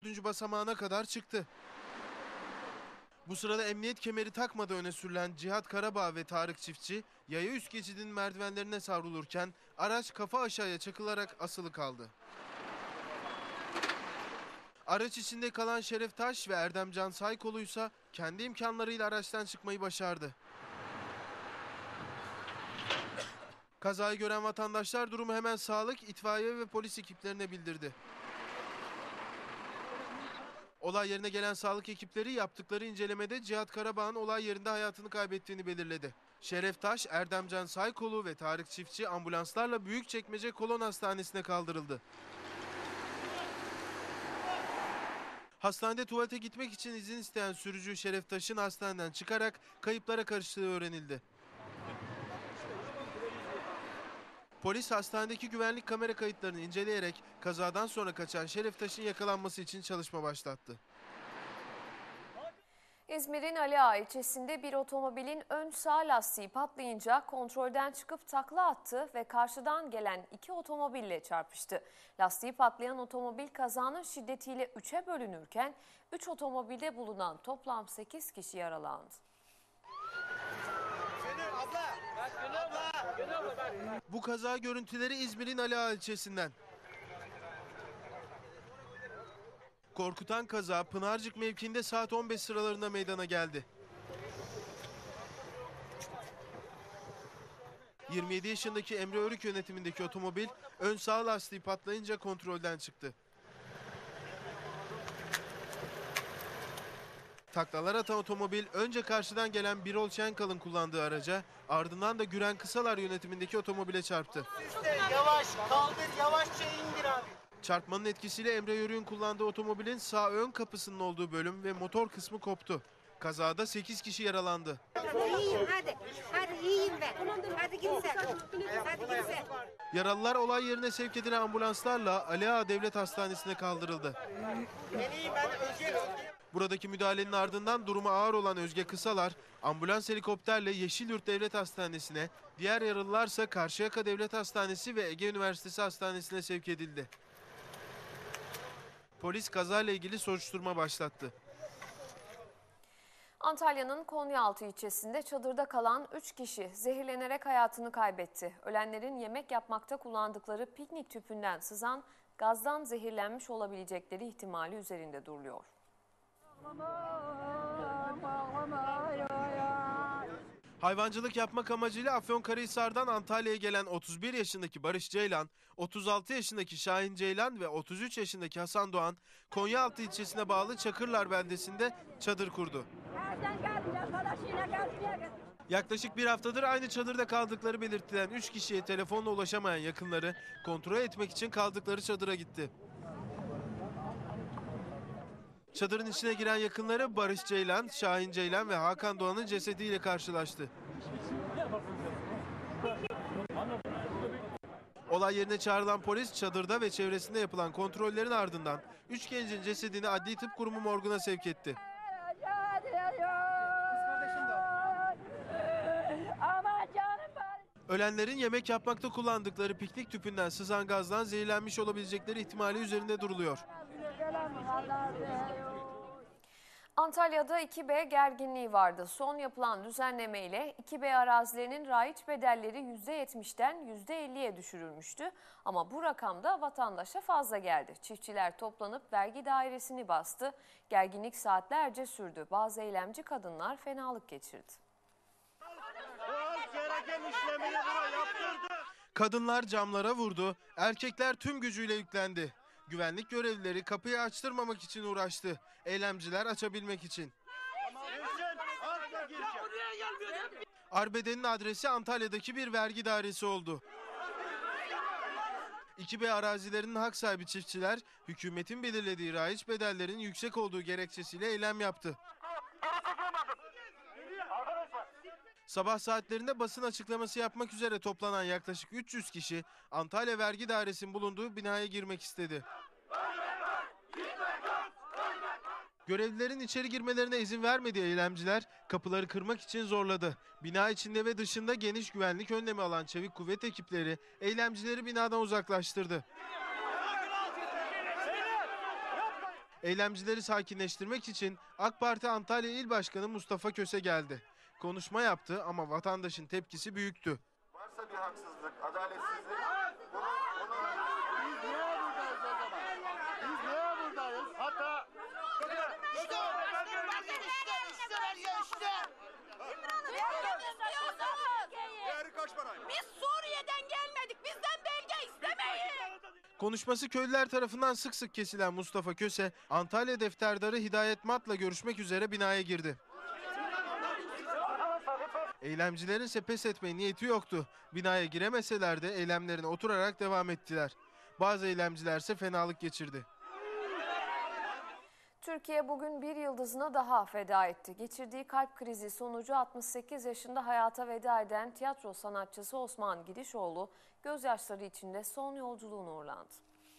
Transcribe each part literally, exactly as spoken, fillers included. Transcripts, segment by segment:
dördüncü basamağına kadar çıktı. Bu sırada emniyet kemeri takmadan öne sürülen Cihat Karabağ ve Tarık Çiftçi, yaya üst geçidin merdivenlerine savrulurken araç kafa aşağıya çakılarak asılı kaldı. Araç içinde kalan Şeref Taş ve Erdemcan Saykolu ise kendi imkanlarıyla araçtan çıkmayı başardı. Kazayı gören vatandaşlar durumu hemen sağlık, itfaiye ve polis ekiplerine bildirdi. Olay yerine gelen sağlık ekipleri yaptıkları incelemede Cihat Karabağ'ın olay yerinde hayatını kaybettiğini belirledi. Şeref Taş, Erdemcan Saykolu ve Tarık Çiftçi ambulanslarla Büyükçekmece Kolon Hastanesi'ne kaldırıldı. Hastanede tuvalete gitmek için izin isteyen sürücü Şeref Taş'ın hastaneden çıkarak kayıplara karıştığı öğrenildi. Polis hastanedeki güvenlik kamera kayıtlarını inceleyerek kazadan sonra kaçan Şeref Taş'ın yakalanması için çalışma başlattı. İzmir'in Ali Ağa ilçesinde bir otomobilin ön sağ lastiği patlayınca kontrolden çıkıp takla attı ve karşıdan gelen iki otomobille çarpıştı. Lastiği patlayan otomobil kazanın şiddetiyle üçe bölünürken üç otomobilde bulunan toplam sekiz kişi yaralandı. Bu kaza görüntüleri İzmir'in Ali Ağa ilçesinden. Korkutan kaza Pınarcık mevkiinde saat on beş sıralarında meydana geldi. yirmi yedi yaşındaki Emre Örük yönetimindeki otomobil ön sağ lastiği patlayınca kontrolden çıktı. Taklalar atan otomobil önce karşıdan gelen Birol Şenkal'ın kullandığı araca, ardından da Güren Kısalar yönetimindeki otomobile çarptı. Yavaş kaldır, yavaşça indir abi. Çarpmanın etkisiyle Emre Yörük'ün kullandığı otomobilin sağ ön kapısının olduğu bölüm ve motor kısmı koptu. Kazada sekiz kişi yaralandı. İyiyim hadi. Hadi iyiyim ben. Hadi git sen. Hadi git sen. Yaralılar olay yerine sevk edilen ambulanslarla Ali Ağa Devlet Hastanesi'ne kaldırıldı. Ben iyiyim, ben Özge. Buradaki müdahalenin ardından durumu ağır olan Özge Kısalar ambulans helikopterle Yeşilyurt Devlet Hastanesi'ne, diğer yaralılarsa Karşıyaka Devlet Hastanesi ve Ege Üniversitesi Hastanesi'ne sevk edildi. Polis kazayla ilgili soruşturma başlattı. Antalya'nın Konyaaltı ilçesinde çadırda kalan üç kişi zehirlenerek hayatını kaybetti. Ölenlerin yemek yapmakta kullandıkları piknik tüpünden sızan gazdan zehirlenmiş olabilecekleri ihtimali üzerinde duruluyor. Hayvancılık yapmak amacıyla Afyonkarahisar'dan Antalya'ya gelen otuz bir yaşındaki Barış Ceylan, otuz altı yaşındaki Şahin Ceylan ve otuz üç yaşındaki Hasan Doğan, Konyaaltı ilçesine bağlı Çakırlar beldesinde çadır kurdu. Yaklaşık bir haftadır aynı çadırda kaldıkları belirtilen üç kişiye telefonla ulaşamayan yakınları kontrol etmek için kaldıkları çadıra gitti. Çadırın içine giren yakınları Barış Ceylan, Şahin Ceylan ve Hakan Doğan'ın cesediyle karşılaştı. Olay yerine çağrılan polis çadırda ve çevresinde yapılan kontrollerin ardından üç gencin cesedini Adli Tıp Kurumu morguna sevk etti. Ölenlerin yemek yapmakta kullandıkları piknik tüpünden sızan gazdan zehirlenmiş olabilecekleri ihtimali üzerinde duruluyor. Antalya'da iki B gerginliği vardı. Son yapılan düzenlemeyle iki B arazilerinin raiç bedelleri yüzde yetmişten yüzde elliye düşürülmüştü. Ama bu rakam da vatandaşa fazla geldi. Çiftçiler toplanıp vergi dairesini bastı. Gerginlik saatlerce sürdü. Bazı eylemci kadınlar fenalık geçirdi. Kadınlar camlara vurdu, erkekler tüm gücüyle yüklendi. Güvenlik görevlileri kapıyı açtırmamak için uğraştı. Eylemciler açabilmek için. Arbedenin adresi Antalya'daki bir vergi dairesi oldu. iki B arazilerinin hak sahibi çiftçiler, hükümetin belirlediği raiç bedellerin yüksek olduğu gerekçesiyle eylem yaptı. Sabah saatlerinde basın açıklaması yapmak üzere toplanan yaklaşık üç yüz kişi Antalya Vergi Dairesi'nin bulunduğu binaya girmek istedi. Görevlilerin içeri girmelerine izin vermediği eylemciler kapıları kırmak için zorladı. Bina içinde ve dışında geniş güvenlik önlemi alan çevik kuvvet ekipleri eylemcileri binadan uzaklaştırdı. Eylemcileri sakinleştirmek için AK Parti Antalya İl Başkanı Mustafa Köse geldi. Konuşma yaptı ama vatandaşın tepkisi büyüktü. Varsa bir haksızlık, adaletsizlik, bunu, bunu... Biz niye buradayız o zaman? Biz niye buradayız? Hatta... İşte o başkanım bakın işte işte veriyor işte. Değeri kaç paraymış? Biz Suriye'den gelmedik. Bizden belge istemeyin. Konuşması köylüler tarafından sık sık kesilen Mustafa Köse, Antalya defterdarı Hidayet Mat'la görüşmek üzere binaya girdi. Eylemcilerin ise pes etme niyeti yoktu. Binaya giremeseler de eylemlerine oturarak devam ettiler. Bazı eylemciler ise fenalık geçirdi. Türkiye bugün bir yıldızına daha feda etti. Geçirdiği kalp krizi sonucu altmış sekiz yaşında hayata veda eden tiyatro sanatçısı Osman Gidişoğlu gözyaşları içinde son yolculuğuna uğurlandı.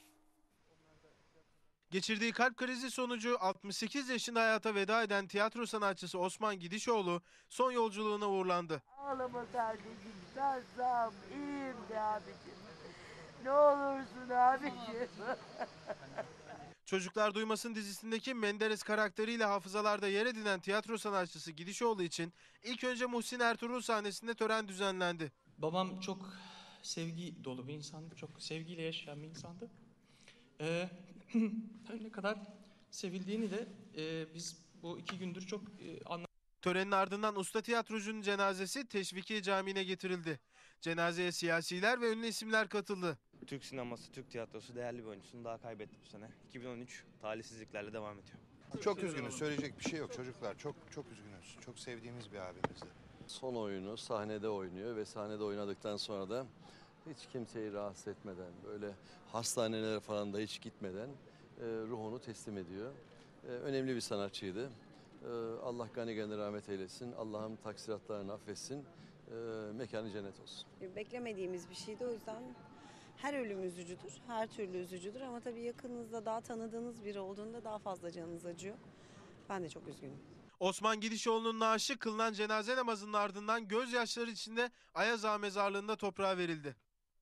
Geçirdiği kalp krizi sonucu altmış sekiz yaşında hayata veda eden tiyatro sanatçısı Osman Gidişoğlu son yolculuğuna uğurlandı. Ağlama kardeşim, sarsam iyiyim de abicim. Ne olursun abicim. Çocuklar Duymasın dizisindeki Menderes karakteriyle hafızalarda yer edinen tiyatro sanatçısı Gidişoğlu için ilk önce Muhsin Ertuğrul sahnesinde tören düzenlendi. Babam çok sevgi dolu bir insandı, çok sevgiyle yaşayan bir insandı. Ee, ne kadar sevildiğini de e, biz bu iki gündür çok e, anladık. Törenin ardından usta tiyatrocunun cenazesi Teşvikiye Camii'ne getirildi. Cenazeye siyasiler ve ünlü isimler katıldı. Türk sineması, Türk tiyatrosu değerli bir oyuncusunu daha kaybetti bu sene. iki bin on üç talihsizliklerle devam ediyor. Çok üzgünüz, söyleyecek bir şey yok çocuklar. Çok çok üzgünüz. Çok sevdiğimiz bir abimizdi. Son oyunu sahnede oynuyor ve sahnede oynadıktan sonra da hiç kimseyi rahatsız etmeden, böyle hastanelere falan da hiç gitmeden e, ruhunu teslim ediyor. E, önemli bir sanatçıydı. E, Allah gani gani rahmet eylesin. Allah'ım taksiratlarını affetsin. E, mekanı cennet olsun. Beklemediğimiz bir şeydi, o yüzden her ölüm üzücüdür, her türlü üzücüdür ama tabii yakınınızda daha tanıdığınız biri olduğunda daha fazla canınız acıyor. Ben de çok üzgünüm. Osman Gidişoğlu'nun naaşı kılınan cenaze namazının ardından gözyaşları içinde Ayaz Ağa mezarlığında toprağa verildi.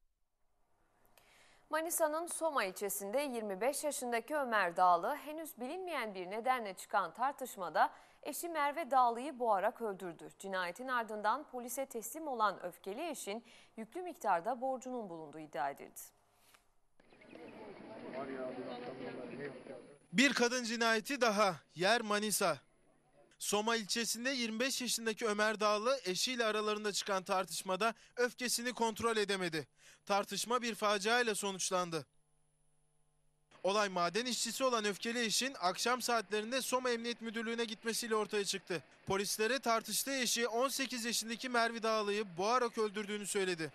Manisa'nın Soma ilçesinde yirmi beş yaşındaki Ömer Dağlı henüz bilinmeyen bir nedenle çıkan tartışmada eşi Merve Dağlı'yı boğarak öldürdü. Cinayetin ardından polise teslim olan öfkeli eşin yüklü miktarda borcunun bulunduğu iddia edildi. Bir kadın cinayeti daha. Yer Manisa. Soma ilçesinde yirmi beş yaşındaki Ömer Dağlı eşiyle aralarında çıkan tartışmada öfkesini kontrol edemedi. Tartışma bir faciayla sonuçlandı. Olay maden işçisi olan öfkeli eşin akşam saatlerinde Soma Emniyet Müdürlüğü'ne gitmesiyle ortaya çıktı. Polislere tartıştığı eşi on sekiz yaşındaki Merve Dağlı'yı boğarak öldürdüğünü söyledi.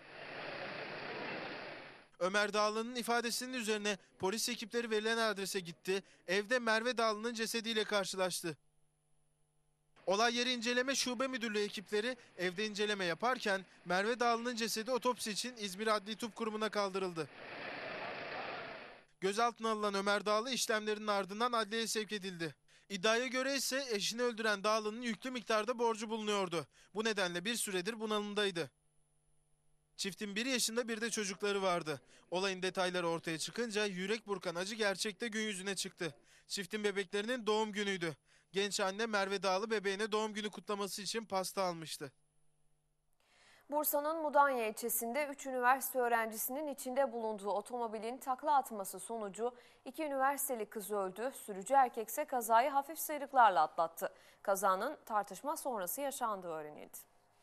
Ömer Dağlı'nın ifadesinin üzerine polis ekipleri verilen adrese gitti. Evde Merve Dağlı'nın cesediyle karşılaştı. Olay yeri inceleme şube müdürlüğü ekipleri evde inceleme yaparken Merve Dağlı'nın cesedi otopsi için İzmir Adli Tıp Kurumu'na kaldırıldı. Gözaltına alınan Ömer Dağlı işlemlerinin ardından adliyeye sevk edildi. İddiaya göre ise eşini öldüren Dağlı'nın yüklü miktarda borcu bulunuyordu. Bu nedenle bir süredir bunalımdaydı. Çiftin bir yaşında bir de çocukları vardı. Olayın detayları ortaya çıkınca yürek burkan acı gerçekte gün yüzüne çıktı. Çiftin bebeklerinin doğum günüydü. Genç anne Merve Dağlı bebeğine doğum günü kutlaması için pasta almıştı. Bursa'nın Mudanya ilçesinde üç üniversite öğrencisinin içinde bulunduğu otomobilin takla atması sonucu iki üniversiteli kız öldü. Sürücü erkek ise kazayı hafif sıyrıklarla atlattı. Kazanın tartışma sonrası yaşandığı öğrenildi.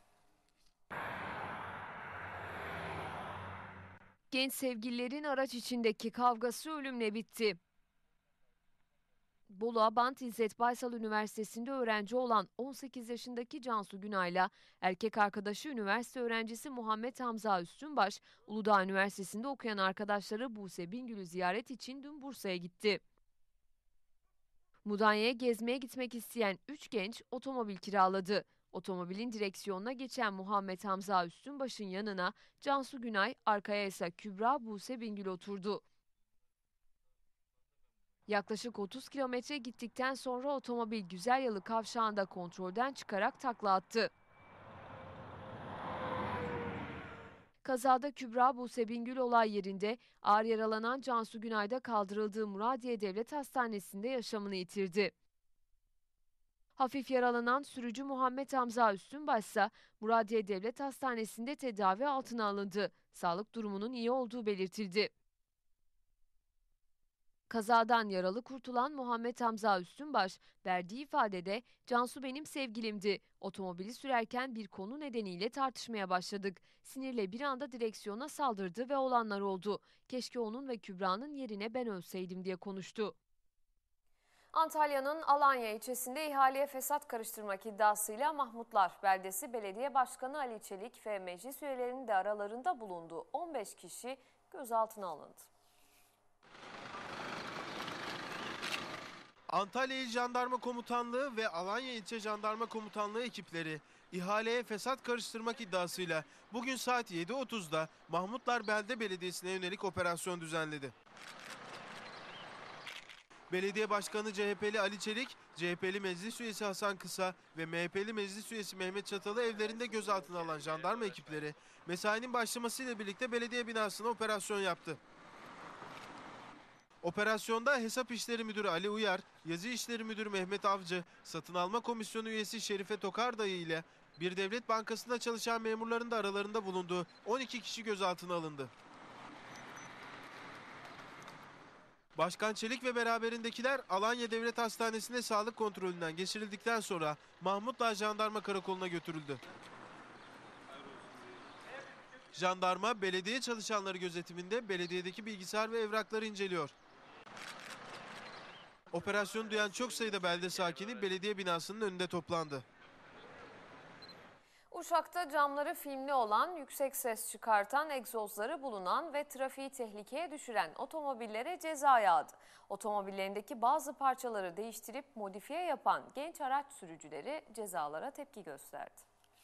Genç sevgililerin araç içindeki kavgası ölümle bitti. Bolu Abant İzzet Baysal Üniversitesi'nde öğrenci olan on sekiz yaşındaki Cansu Günay'la erkek arkadaşı üniversite öğrencisi Muhammed Hamza Üstünbaş, Uludağ Üniversitesi'nde okuyan arkadaşları Buse Bingül'ü ziyaret için dün Bursa'ya gitti. Mudanya'ya gezmeye gitmek isteyen üç genç otomobil kiraladı. Otomobilin direksiyonuna geçen Muhammed Hamza Üstünbaş'ın yanına Cansu Günay, arkaya ise Kübra Buse Bingül oturdu. Yaklaşık otuz kilometre gittikten sonra otomobil Güzelyalı kavşağında kontrolden çıkarak takla attı. Kazada Kübra Buse Bingül olay yerinde, ağır yaralanan Cansu Günay da kaldırıldığı Muradiye Devlet Hastanesi'nde yaşamını yitirdi. Hafif yaralanan sürücü Muhammed Hamza Üstünbaş ise Muradiye Devlet Hastanesi'nde tedavi altına alındı. Sağlık durumunun iyi olduğu belirtildi. Kazadan yaralı kurtulan Muhammed Hamza Üstünbaş verdiği ifadede "Cansu benim sevgilimdi. Otomobili sürerken bir konu nedeniyle tartışmaya başladık. Sinirle bir anda direksiyona saldırdı ve olanlar oldu. Keşke onun ve Kübra'nın yerine ben ölseydim" diye konuştu. Antalya'nın Alanya ilçesinde ihaleye fesat karıştırmak iddiasıyla Mahmutlar Beldesi Belediye Başkanı Ali Çelik ve meclis üyelerinin de aralarında bulunduğu on beş kişi gözaltına alındı. Antalya İl Jandarma Komutanlığı ve Alanya İlçe Jandarma Komutanlığı ekipleri ihaleye fesat karıştırmak iddiasıyla bugün saat yedi otuzda Mahmutlar Belde Belediyesi'ne yönelik operasyon düzenledi. Belediye Başkanı C H P'li Ali Çelik, C H P'li Meclis Üyesi Hasan Kısa ve M H P'li Meclis Üyesi Mehmet Çatal'ı evlerinde gözaltına alan jandarma ekipleri mesainin başlamasıyla birlikte belediye binasına operasyon yaptı. Operasyonda Hesap İşleri Müdürü Ali Uyar, Yazı İşleri Müdürü Mehmet Avcı, Satın Alma Komisyonu Üyesi Şerife Tokardayı ile bir devlet bankasında çalışan memurların da aralarında bulunduğu on iki kişi gözaltına alındı. Başkan Çelik ve beraberindekiler Alanya Devlet Hastanesi'ne sağlık kontrolünden geçirildikten sonra Mahmutlar Jandarma Karakolu'na götürüldü. Jandarma belediye çalışanları gözetiminde belediyedeki bilgisayar ve evrakları inceliyor. Operasyonu duyan çok sayıda belde sakini belediye binasının önünde toplandı. Uşak'ta camları filmli olan, yüksek ses çıkartan, egzozları bulunan ve trafiği tehlikeye düşüren otomobillere ceza yağdı. Otomobillerindeki bazı parçaları değiştirip modifiye yapan genç araç sürücüleri cezalara tepki gösterdi.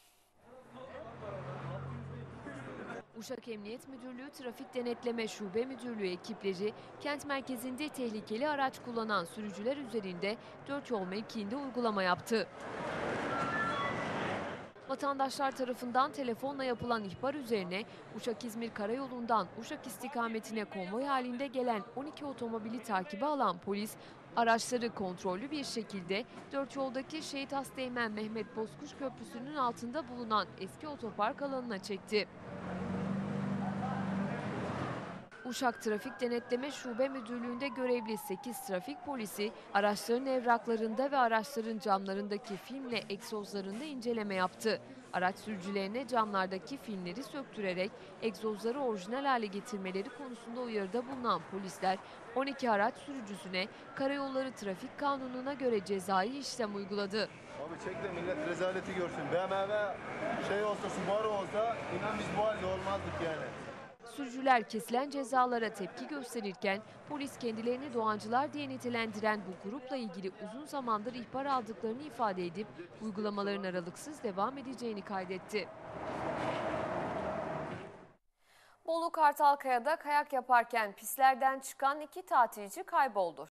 Uşak Emniyet Müdürlüğü Trafik Denetleme Şube Müdürlüğü ekipleri kent merkezinde tehlikeli araç kullanan sürücüler üzerinde dört yol mevkiinde uygulama yaptı. Vatandaşlar tarafından telefonla yapılan ihbar üzerine Uşak-İzmir Karayolu'ndan Uşak istikametine konvoy halinde gelen on iki otomobili takibe alan polis, araçları kontrollü bir şekilde dört yoldaki Şehit Asteğmen Mehmet Bozkuş Köprüsü'nün altında bulunan eski otopark alanına çekti. Uşak Trafik Denetleme Şube Müdürlüğü'nde görevli sekiz trafik polisi araçların evraklarında ve araçların camlarındaki filmle egzozlarında inceleme yaptı. Araç sürücülerine camlardaki filmleri söktürerek egzozları orijinal hale getirmeleri konusunda uyarıda bulunan polisler on iki araç sürücüsüne Karayolları Trafik Kanunu'na göre cezai işlem uyguladı. Abi çek de millet rezaleti görsün. B M W şey olsa, Subaru olsa inan biz bu halde olmazdık yani. Sürücüler kesilen cezalara tepki gösterirken polis kendilerini Doğancılar diye nitelendiren bu grupla ilgili uzun zamandır ihbar aldıklarını ifade edip uygulamaların aralıksız devam edeceğini kaydetti. Bolu Kartalkaya'da kayak yaparken pistlerden çıkan iki tatilci kayboldu.